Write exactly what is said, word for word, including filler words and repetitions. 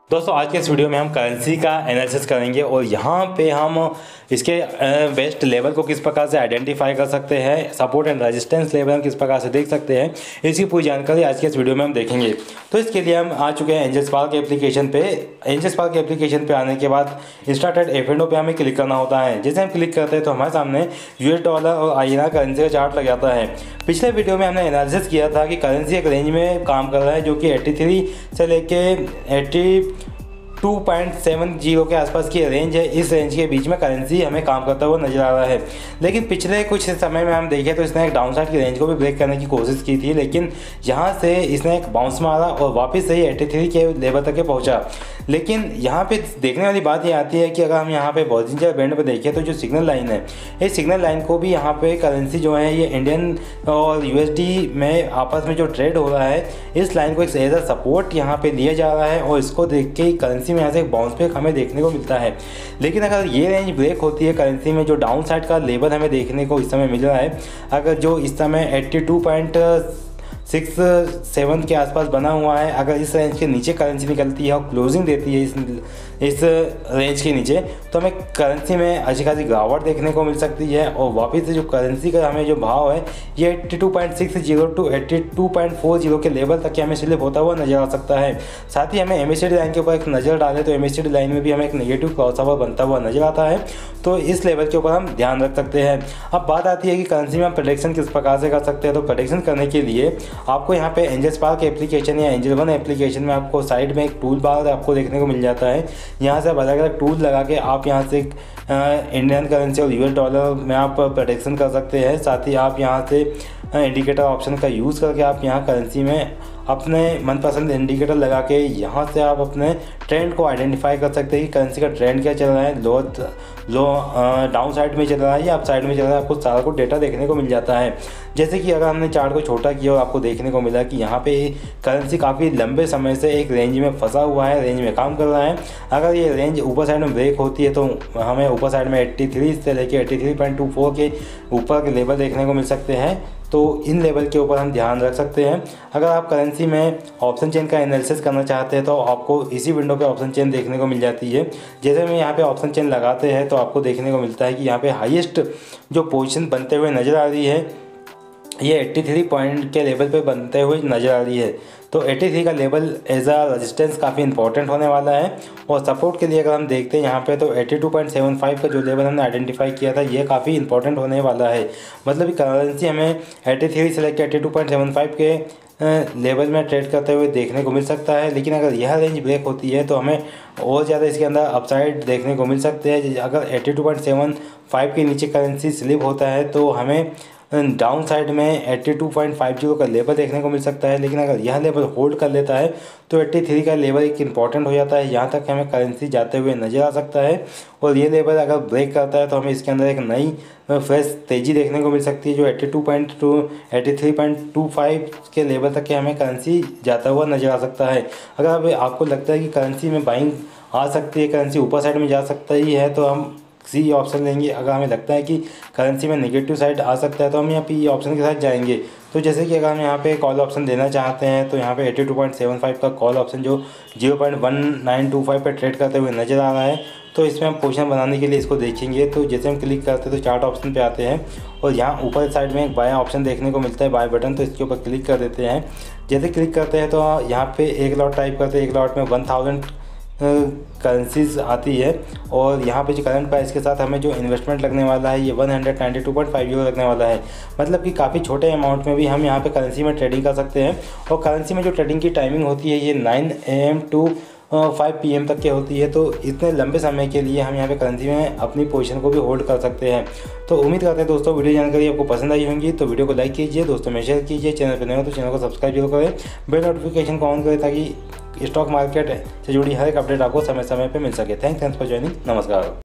दोस्तों आज के इस वीडियो में हम करेंसी का एनालिसिस करेंगे और यहाँ पे हम इसके बेस्ट लेवल को किस प्रकार से आइडेंटिफाई कर सकते हैं, सपोर्ट एंड रेजिस्टेंस लेवल हम किस प्रकार से देख सकते हैं, इसकी पूरी जानकारी आज के इस वीडियो में हम देखेंगे। तो इसके लिए हम आ चुके हैं एंजल स्पार्क के एप्लीकेशन पे। एंजल स्पार्क के एप्लीकेशन पे आने के बाद स्टार्टेड एफ एंड ओ पे हमें क्लिक करना होता है। जैसे हम क्लिक करते हैं तो हमारे सामने यूएस डॉलर और आई एन आर करेंसी का चार्ट लग जाता है। पिछले वीडियो में हमने एनालिसिस किया था कि करेंसी एक रेंज में काम कर रहा है जो कि तिरासी से लेके अस्सी टू पॉइंट सेवन जीरो के आसपास की रेंज है। इस रेंज के बीच में करेंसी हमें काम करता हुआ नजर आ रहा है। लेकिन पिछले कुछ समय में हम देखें तो इसने एक डाउन साइड की रेंज को भी ब्रेक करने की कोशिश की थी, लेकिन यहाँ से इसने एक बाउंस मारा और वापस से ही तिरासी के लेवल तक के पहुँचा। लेकिन यहाँ पे देखने वाली बात ये आती है कि अगर हम यहाँ पे बॉलिंजर बैंड पे देखें तो जो सिग्नल लाइन है, इस सिग्नल लाइन को भी यहाँ पे करेंसी जो है ये इंडियन और यूएसडी में आपस में जो ट्रेड हो रहा है, इस लाइन को एक एज अ सपोर्ट यहाँ पे लिया जा रहा है और इसको देख के करेंसी में यहाँ से एक बाउंस बैक हमें देखने को मिलता है। लेकिन अगर ये रेंज ब्रेक होती है करेंसी में, जो डाउन साइड का लेवल हमें देखने को इस समय मिल रहा है, अगर जो इस समय eighty two point six seven के आसपास बना हुआ है, अगर इस रेंज के नीचे करेंसी निकलती है और क्लोजिंग देती है इस इस रेंज के नीचे, तो हमें करेंसी में अच्छी खासी गिरावट देखने को मिल सकती है और वापस से जो करेंसी का हमें जो भाव है ये eighty two point six zero two eighty two point four zero के लेवल तक हमें स्लिप होता हुआ नजर आ सकता है। साथ ही हमें M A C D line के ऊपर एक नज़र डालें तो M A C D line में भी हमें एक नेगेटिव क्रॉसओवर बनता हुआ नजर आता है, तो इस लेवल के ऊपर हम ध्यान रख सकते हैं। अब बात आती है कि करेंसी में हम प्रेडिक्शन किस प्रकार से कर सकते हैं। तो प्रेडिक्शन करने के लिए आपको यहाँ पे एंजल स्पार्क एप्लीकेशन या एंजल वन एप्लीकेशन में आपको साइड में एक टूल बार आपको देखने को मिल जाता है। यहाँ से आप अलग अलग टूल लगा के आप यहाँ से इंडियन करेंसी और यूएस डॉलर में आप प्रेडिक्शन कर सकते हैं। साथ ही आप यहाँ से इंडिकेटर ऑप्शन का यूज़ करके आप यहाँ करेंसी में अपने मनपसंद इंडिकेटर लगा के यहाँ से आप अपने ट्रेंड को आइडेंटिफाई कर सकते हैं कि करेंसी का ट्रेंड क्या चल रहा है, लो लो डाउन साइड में चल रहा है या अप साइड में चल रहा है। आपको सारा कुछ डेटा देखने को मिल जाता है। जैसे कि अगर हमने चार्ट को छोटा किया और आपको देखने को मिला कि यहाँ पे करेंसी काफ़ी लंबे समय से एक रेंज में फंसा हुआ है, रेंज में काम कर रहा है। अगर ये रेंज ऊपर साइड में ब्रेक होती है तो हमें ऊपर साइड में एट्टी थ्री से लेकर eighty three point two four के ऊपर के लेवल देखने को मिल सकते हैं। तो इन लेवल के ऊपर हम ध्यान रख सकते हैं। अगर आप करेंसी में ऑप्शन चेन का एनालिसिस करना चाहते हैं तो आपको इसी विंडो पे ऑप्शन चेन देखने को मिल जाती है। जैसे हम यहाँ पे ऑप्शन चेन लगाते हैं तो आपको देखने को मिलता है कि यहाँ पे हाईएस्ट जो पोजीशन बनते हुए नज़र आ रही है ये तिरासी पॉइंट के लेवल पे बनते हुए नज़र आ रही है। तो तिरासी का लेवल एज अ रेजिस्टेंस काफ़ी इंपॉर्टेंट होने वाला है और सपोर्ट के लिए अगर हम देखते हैं यहाँ पे तो बयासी पॉइंट सात पाँच का जो लेवल हमने आइडेंटिफाई किया था ये काफ़ी इंपॉर्टेंट होने वाला है। मतलब कि करेंसी हमें तिरासी से लेकर बयासी पॉइंट सात पाँच के लेवल में ट्रेड करते हुए देखने को मिल सकता है। लेकिन अगर यह रेंज ब्रेक होती है तो हमें और ज़्यादा इसके अंदर अपसाइड देखने को मिल सकते हैं। अगर बयासी पॉइंट सात पाँच के नीचे करेंसी स्लिप होता है तो हमें डाउन साइड में eighty two point five zero का लेवल देखने को मिल सकता है। लेकिन अगर यह लेवल होल्ड कर लेता है तो तिरासी का लेवल एक इंपॉर्टेंट हो जाता है, यहाँ तक हमें करेंसी जाते हुए नज़र आ सकता है। और ये लेवल अगर ब्रेक करता है तो हमें इसके अंदर एक नई फ्रेश तेज़ी देखने को मिल सकती है जो eighty two point two eighty three point two five के लेवल तक के हमें करेंसी जाता हुआ नज़र आ सकता है। अगर आपको लगता है कि करेंसी में बाइंग आ सकती है, करेंसी ऊपर साइड में जा सकता ही है, तो हम सी ऑप्शन लेंगे। अगर हमें लगता है कि करेंसी में नेगेटिव साइड आ सकता है तो हम यहाँ पे ये ऑप्शन के साथ जाएंगे। तो जैसे कि अगर हम यहाँ पे कॉल ऑप्शन देना चाहते हैं तो यहाँ पे बयासी पॉइंट सात पाँच का कॉल ऑप्शन जो zero point one nine two five पे ट्रेड करते हुए नज़र आ रहा है, तो इसमें हम पोजीशन बनाने के लिए इसको देखेंगे। तो जैसे हम क्लिक करते हैं तो चार्ट ऑप्शन पे आते हैं और यहाँ ऊपर साइड में एक बाय ऑप्शन देखने को मिलता है, बाय बटन, तो इसके ऊपर क्लिक कर देते हैं। जैसे क्लिक करते हैं तो यहाँ पे एक लॉट टाइप करते हैं, एक लॉट में वन थाउजेंड करेंसीज आती है और यहाँ पे जो करंट प्राइस के साथ हमें जो इन्वेस्टमेंट लगने वाला है ये one ninety two point five zero लगने वाला है। मतलब कि काफ़ी छोटे अमाउंट में भी हम यहाँ पे करेंसी में ट्रेडिंग कर सकते हैं। और करेंसी में जो ट्रेडिंग की टाइमिंग होती है ये nine A M to five P M तक की होती है। तो इतने लंबे समय के लिए हम यहाँ पे करेंसी में अपनी पोजीशन को भी होल्ड कर सकते हैं। तो उम्मीद करते हैं दोस्तों वीडियो जानकारी आपको पसंद आई होंगी, तो वीडियो को लाइक कीजिए, दोस्तों में शेयर कीजिए, चैनल पर नए हो तो चैनल को सब्सक्राइब जरूर करें, बेल नोटिफिकेशन को ऑन करें ताकि स्टॉक मार्केट से जुड़ी हर एक अपडेट आपको समय समय पर मिल सके। Thanks thanks for joining. नमस्कार।